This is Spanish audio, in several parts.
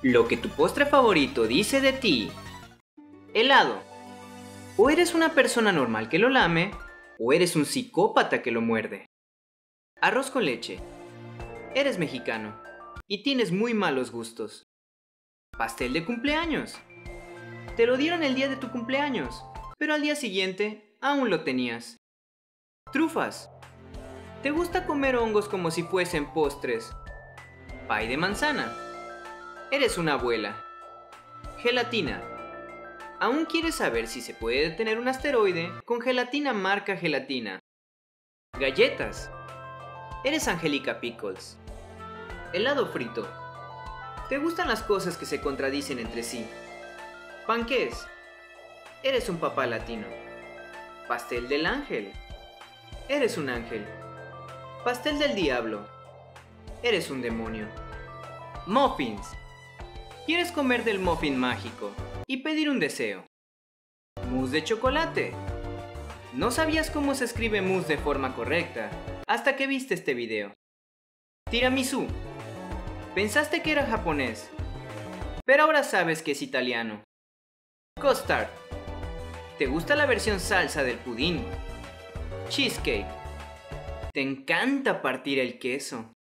Lo que tu postre favorito dice de ti. Helado. O eres una persona normal que lo lame, o eres un psicópata que lo muerde. Arroz con leche. Eres mexicano y tienes muy malos gustos. Pastel de cumpleaños. Te lo dieron el día de tu cumpleaños, pero al día siguiente aún lo tenías. Trufas. Te gusta comer hongos como si fuesen postres. Pay de manzana. Eres una abuela. Gelatina. ¿Aún quieres saber si se puede detener un asteroide con gelatina marca gelatina? Galletas. Eres Angélica Pickles. Helado frito. ¿Te gustan las cosas que se contradicen entre sí? Panqués. Eres un papá latino. Pastel del ángel. Eres un ángel. Pastel del diablo. Eres un demonio. Muffins. ¿Quieres comer del muffin mágico y pedir un deseo? Mousse de chocolate. No sabías cómo se escribe mousse de forma correcta hasta que viste este video. Tiramisú. Pensaste que era japonés, pero ahora sabes que es italiano. Custard. ¿Te gusta la versión salsa del pudín? Cheesecake. Te encanta partir el queso.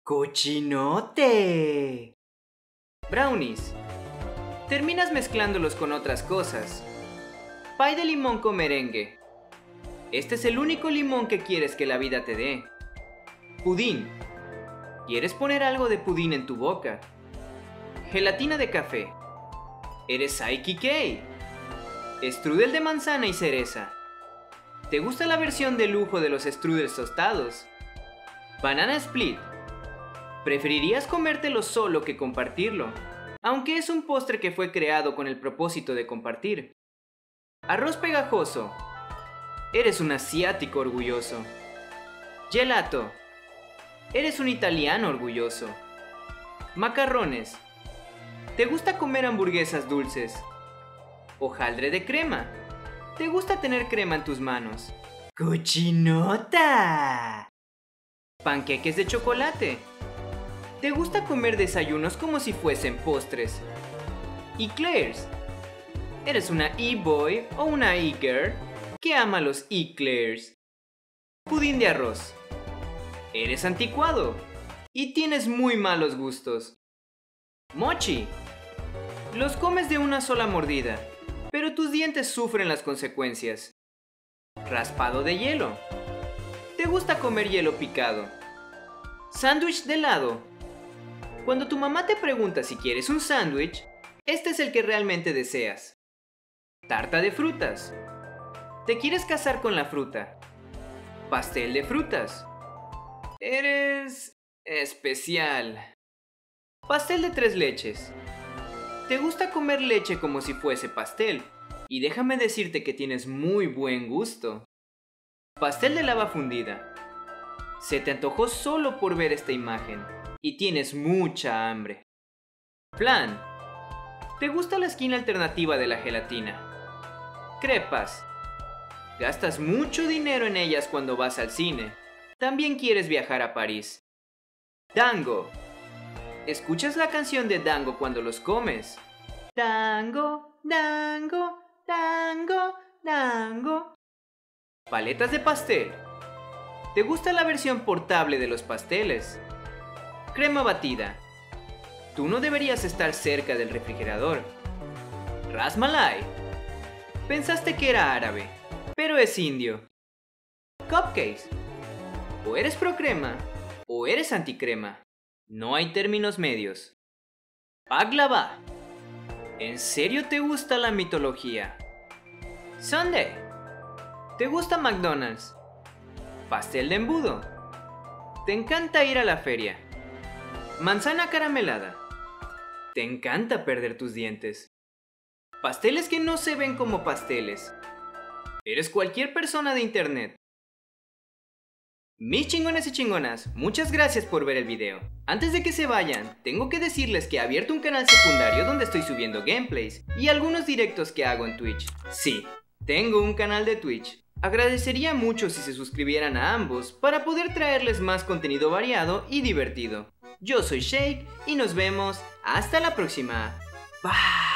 ¡Cochinote! Brownies. Terminas mezclándolos con otras cosas. Pay de limón con merengue. Este es el único limón que quieres que la vida te dé. Pudín. ¿Quieres poner algo de pudín en tu boca? Gelatina de café. Eres Psyche K. Strudel de manzana y cereza. ¿Te gusta la versión de lujo de los strudels tostados? Banana split. ¿Preferirías comértelo solo que compartirlo? Aunque es un postre que fue creado con el propósito de compartir. Arroz pegajoso. Eres un asiático orgulloso. Gelato. Eres un italiano orgulloso. Macarrones. ¿Te gusta comer hamburguesas dulces? Hojaldre de crema. ¿Te gusta tener crema en tus manos? ¡Cochinota! Panqueques de chocolate. ¿Te gusta comer desayunos como si fuesen postres? Eclairs. ¿Eres una e-boy o una e-girl que ama los eclairs? Pudín de arroz. Eres anticuado y tienes muy malos gustos. Mochi. Los comes de una sola mordida, pero tus dientes sufren las consecuencias. Raspado de hielo. ¿Te gusta comer hielo picado? Sándwich de helado. Cuando tu mamá te pregunta si quieres un sándwich, este es el que realmente deseas. Tarta de frutas. ¿Te quieres casar con la fruta? Pastel de frutas. Eres especial. Pastel de tres leches. ¿Te gusta comer leche como si fuese pastel? Y déjame decirte que tienes muy buen gusto. Pastel de lava fundida. Se te antojó solo por ver esta imagen y tienes mucha hambre. Flan. ¿Te gusta la esquina alternativa de la gelatina? Crepas. Gastas mucho dinero en ellas cuando vas al cine. También quieres viajar a París. Dango. ¿Escuchas la canción de Dango cuando los comes? Dango, dango, dango, dango. Paletas de pastel. ¿Te gusta la versión portable de los pasteles? Crema batida. Tú no deberías estar cerca del refrigerador. Ras Malai. Pensaste que era árabe, pero es indio. Cupcakes. O eres pro crema, o eres anticrema. No hay términos medios. Baklava. ¿En serio te gusta la mitología? Sundae. ¿Te gusta McDonald's? Pastel de embudo. ¿Te encanta ir a la feria? Manzana caramelada. ¿Te encanta perder tus dientes? Pasteles que no se ven como pasteles. Eres cualquier persona de internet. Mis chingones y chingonas, muchas gracias por ver el video. Antes de que se vayan, tengo que decirles que he abierto un canal secundario donde estoy subiendo gameplays y algunos directos que hago en Twitch. Sí, tengo un canal de Twitch. Agradecería mucho si se suscribieran a ambos para poder traerles más contenido variado y divertido. Yo soy Shake y nos vemos Hasta la próxima. Bye.